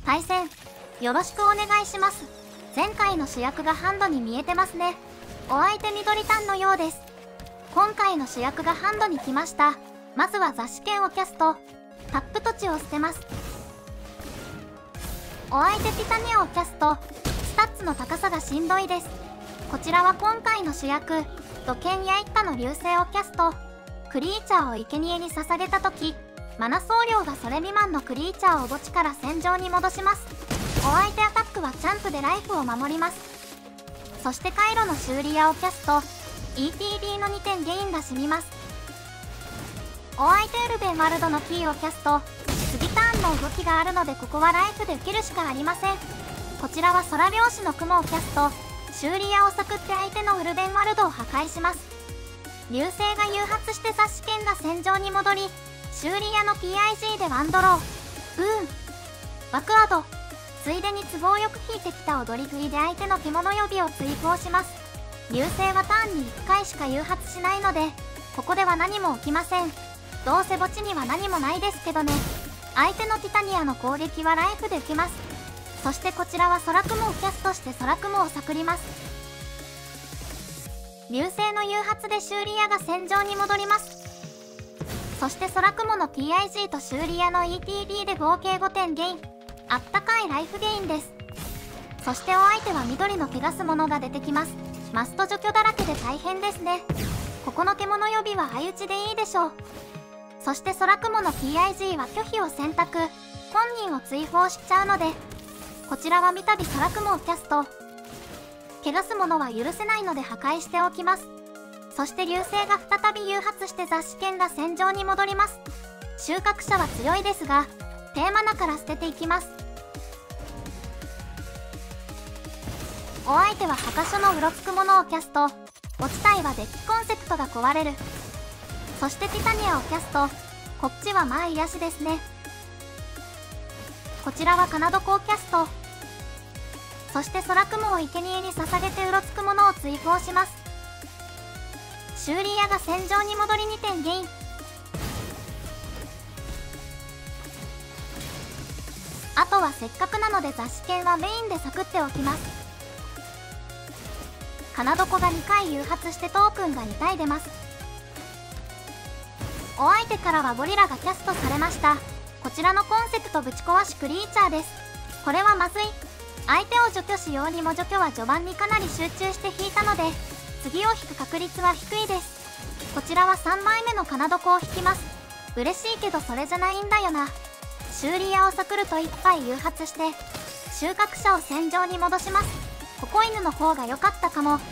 対戦よろしくお願いします。前回の主役がハンドに見えてますね。お相手緑タンのようです。今回の主役がハンドに来ました。まずは雑誌剣をキャスト。タップ土地を捨てます。お相手ティタニアをキャスト。スタッツの高さがしんどいです。こちらは今回の主役土剣や一家の流星をキャスト。クリーチャーを生贄に捧げた時、マナ総量がそれ未満のクリーチャーを墓地から戦場に戻します。お相手アタックはチャンプでライフを守ります。そして回路の修理屋をキャスト。 ETD の2点ゲインが染みます。お相手ウルベンワルドのキーをキャスト。次ターンの動きがあるのでここはライフで受けるしかありません。こちらは空拍子の雲をキャスト。修理屋をサクって相手のウルベンワルドを破壊します。流星が誘発して雑誌剣が戦場に戻り、修理屋の PIG でワンドロー。バクアド。ついでに都合よく引いてきた踊り食いで相手の獣呼びを追放します。流星はターンに1回しか誘発しないので、ここでは何も起きません。どうせ墓地には何もないですけどね。相手のティタニアの攻撃はライフで受けます。そしてこちらは空雲をキャストして空雲を探ります。流星の誘発で修理屋が戦場に戻ります。そして空雲の PIG と修理屋の ETD で合計5点ゲイン。あったかいライフゲインです。そしてお相手は緑の汚すものが出てきます。マスト除去だらけで大変ですね。ここの獣呼びは相打ちでいいでしょう。そして空雲の PIG は拒否を選択。本人を追放しちゃうので、こちらは三度空雲をキャスト。汚すものは許せないので破壊しておきます。そして流星が再び誘発して雑誌剣が戦場に戻ります。収穫者は強いですが、低マナから捨てていきます。お相手は墓所のうろつくものをキャスト。落ち体はデッキコンセプトが壊れる。そしてティタニアをキャスト。こっちはまあ癒しですね。こちらはカナドコをキャスト。そして空雲を生贄に捧げてうろつくものを追放します。修理屋が戦場に戻り2点ゲイン。あとはせっかくなので雑誌剣はメインでサクっておきます。カナドコが2回誘発してトークンが2体出ます。お相手からはゴリラがキャストされました。こちらのコンセプトぶち壊しクリーチャーです。これはまずい。相手を除去しようにも除去は序盤にかなり集中して引いたので、次を引く確率は低いです。こちらは3枚目のカナドコを引きます。嬉しいけどそれじゃないんだよな。修理屋をサクると1回誘発して収穫者を戦場に戻します。ココ犬の方が良かったかも。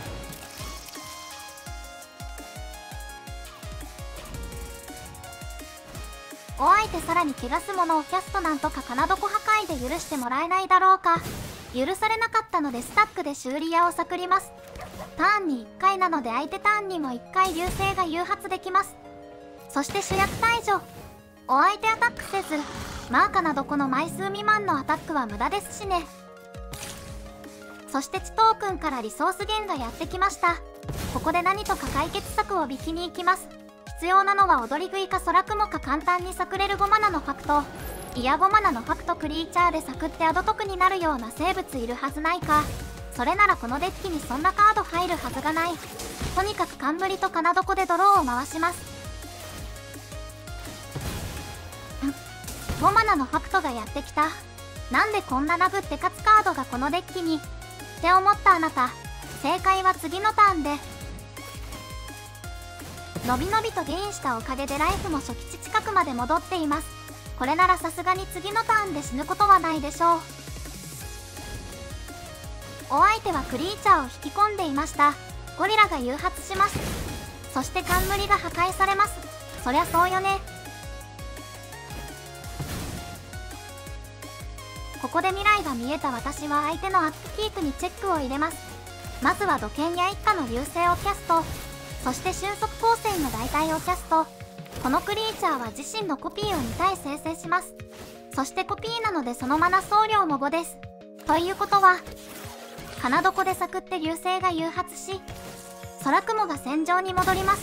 お相手さらに汚すものをキャスト。なんとかカナドコ破壊で許してもらえないだろうか。許されなかったのでスタックで修理屋をサクります。ターンに1回なので相手ターンにも1回流星が誘発できます。そして主役退場。お相手アタックせず、まあカナドコの枚数未満のアタックは無駄ですしね。そして地トークンからリソース源がやってきました。ここで何とか解決策を引きに行きます。必要なのは踊り食いか空雲か簡単にサクれる5マナのファクト。いや5マナのファクトクリーチャーでサクってアド得になるような生物いるはずないか。それならこのデッキにそんなカード入るはずがない。とにかく冠とカナドコでドローを回します。5マナのファクトがやってきた。なんでこんな殴って勝つカードがこのデッキにって思ったあなた、正解は次のターンで。のびのびとゲインしたおかげでライフも初期値近くまで戻っています。これならさすがに次のターンで死ぬことはないでしょう。お相手はクリーチャーを引き込んでいました。ゴリラが誘発します。そして冠が破壊されます。そりゃそうよね。ここで未来が見えた私は相手のアップキープにチェックを入れます。まずは土剣や一家の流星をキャスト。そして瞬足光線の大体をキャスト。このクリーチャーは自身のコピーを2体生成します。そしてコピーなのでそのマナ総量も5です。ということはカナドコでサクって流星が誘発し、空雲が戦場に戻ります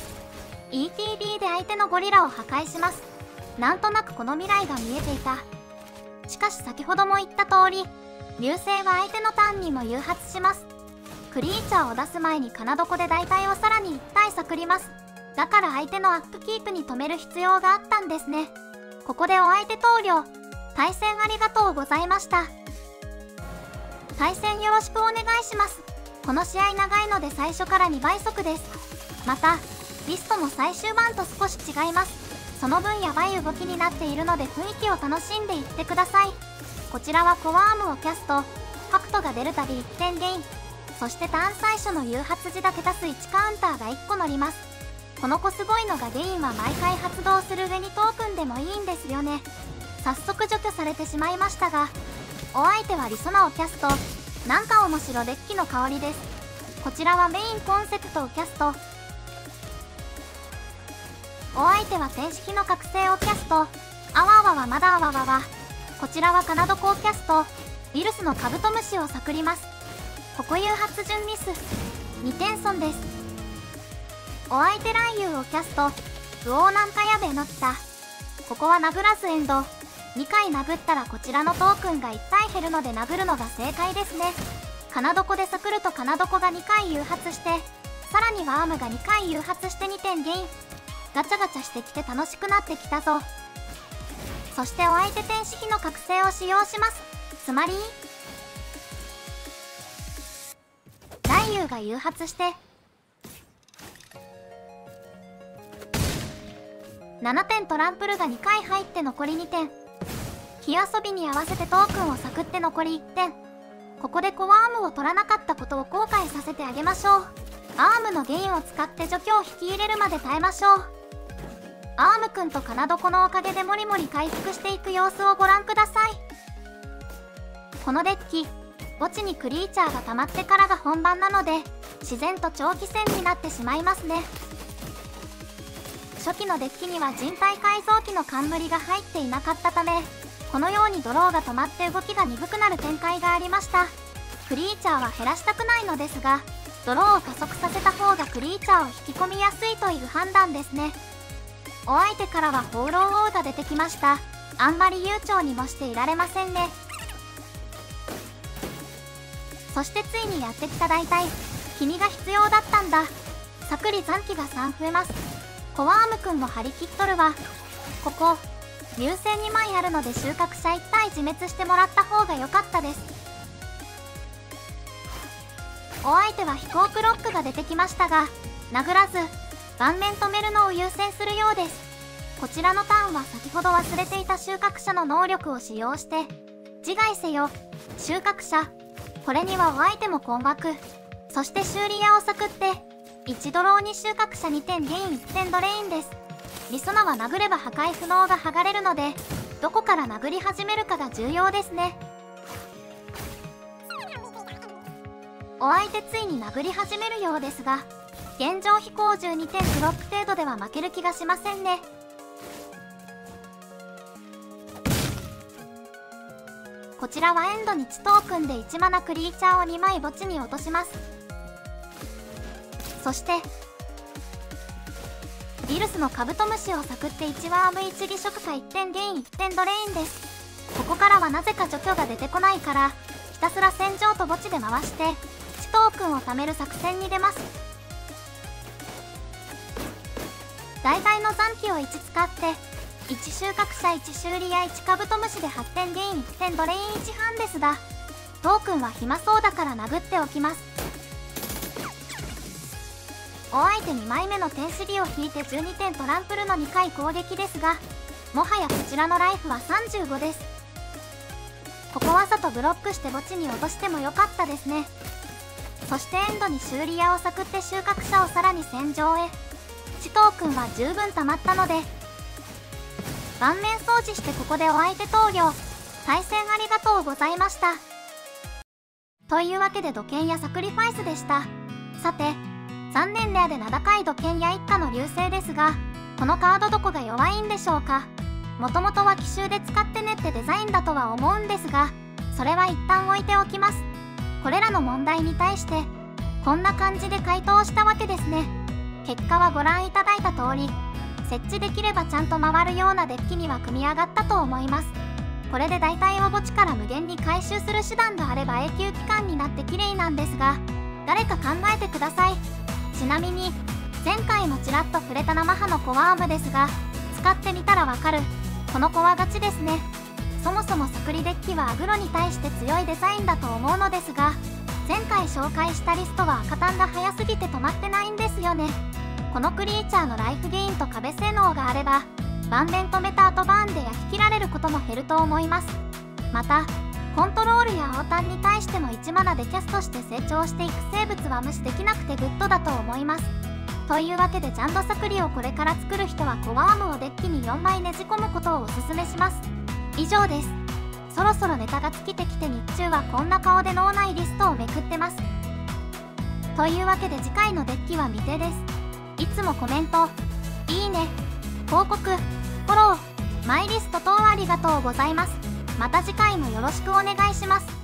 。ETD で相手のゴリラを破壊します。なんとなくこの未来が見えていた。 しかし先ほども言った通り、流星は相手のターンにも誘発します。クリーチャーを出す前に金床で大体をさらに1体探ります。だから相手のアップキープに止める必要があったんですね。ここでお相手投了。対戦ありがとうございました。対戦よろしくお願いします。この試合長いので最初から2倍速です。また、リストも最終盤と少し違います。その分やばい動きになっているので雰囲気を楽しんでいってください。こちらはコアアームをキャスト、ファクトが出るたび1点ゲイン。そしてターン最初の誘発時だけ足す1カウンターが1個乗ります。この子すごいのがゲインは毎回発動する上にトークンでもいいんですよね。早速除去されてしまいましたが、お相手はリソナをキャスト。なんか面白デッキの香りです。こちらはメインコンセプトをキャスト。お相手は天式の覚醒をキャスト。あわあわはまだあわわわ。こちらは金床をキャスト。ウイルスのカブトムシを探ります。ここ誘発順ミス。2点損です。お相手雷遊をキャスト。ウオーなんかやべえの来た。ここは殴らずエンド。2回殴ったらこちらのトークンが1体減るので殴るのが正解ですね。金床で探ると金床が2回誘発して、さらにはアームが2回誘発して2点ゲイン。ガチャガチャしてきて楽しくなってきたぞ。そしてお相手天使の覚醒を使用します。つまり雷遊が誘発して7点トランプルが2回入って残り2点。火遊びに合わせてトークンを探って残り1点。ここでコアアームを取らなかったことを後悔させてあげましょう。アームのゲインを使って除去を引き入れるまで耐えましょう。アームくんと金床のおかげでもりもり回復していく様子をご覧ください。このデッキ、墓地にクリーチャーが溜まってからが本番なので、自然と長期戦になってしまいますね。初期のデッキには人体改造機の冠が入っていなかったため、このようにドローが止まって動きが鈍くなる展開がありました。クリーチャーは減らしたくないのですが、ドローを加速させた方がクリーチャーを引き込みやすいという判断ですね。お相手からは放浪王が出てきました。あんまり悠長にもしていられませんね。そしてついにやってきた大体、君が必要だったんだ。さくり残機が3増えます。コアアームくんも張り切っとるわ。ここ、流星2枚あるので収穫者1体自滅してもらった方が良かったです。お相手は飛行クロックが出てきましたが、殴らず、盤面止めるのを優先するようです。こちらのターンは先ほど忘れていた収穫者の能力を使用して、自害せよ、収穫者。これにはお相手も困惑。そして修理屋を探って、1ドローに収穫者2点ゲイン1点ドレインです。リソナは殴れば破壊不能が剥がれるので、どこから殴り始めるかが重要ですね。お相手ついに殴り始めるようですが、現状飛行12点ドロップ程度では負ける気がしませんね。こちらはエンドに1トークンで1マナクリーチャーを2枚墓地に落とします。そしてウイルスのカブトムシを探って1ワーム1離食か1点ゲイン1点ドレインです。ここからはなぜか除去が出てこないから、ひたすら戦場と墓地で回して1トークンを貯める作戦に出ます。大体の残機を1使って1収穫者1修理や1カブトムシで8点ゲイン1点ドレイン1半ですが、トークンは暇そうだから殴っておきます。お相手2枚目の天使リを引いて12点トランプルの2回攻撃ですが、もはやこちらのライフは35です。ここわざとブロックして墓地に落としてもよかったですね。そしてエンドに修理屋を探って収穫者をさらに戦場へ。1トークンは十分溜まったので、盤面掃除してここでお相手投了。対戦ありがとうございました。というわけで土建やサクリファイスでした。さて、残念レアで名高い土建や一家の流星ですが、このカードどこが弱いんでしょうか。もともとは奇襲で使ってねってデザインだとは思うんですが、それは一旦置いておきます。これらの問題に対して、こんな感じで回答したわけですね。結果はご覧いただいた通り、設置できればちゃんと回るようなデッキには組み上がったと思います。 これで大体お墓地から無限に回収する手段があれば永久期間になって綺麗なんですが、誰か考えてください。ちなみに前回もちらっと触れた生葉のコアームですが、使ってみたらわかる、この子はガチですね。そもそもサクリデッキはアグロに対して強いデザインだと思うのですが、前回紹介したリストは赤タンが早すぎて止まってないんですよね。このクリーチャーのライフゲインと壁性能があれば、盤面止めた後バーンで焼き切られることも減ると思います。またコントロールや青タンに対しても1マナでキャストして成長していく生物は無視できなくてグッドだと思います。というわけでジャンドサクリをこれから作る人はコアームをデッキに4枚ねじ込むことをおすすめします。以上です。そろそろネタが尽きてきて日中はこんな顔で脳内リストをめくってます。というわけで次回のデッキは未定です。いつもコメント、いいね、報告、フォロー、マイリスト等ありがとうございます。また次回もよろしくお願いします。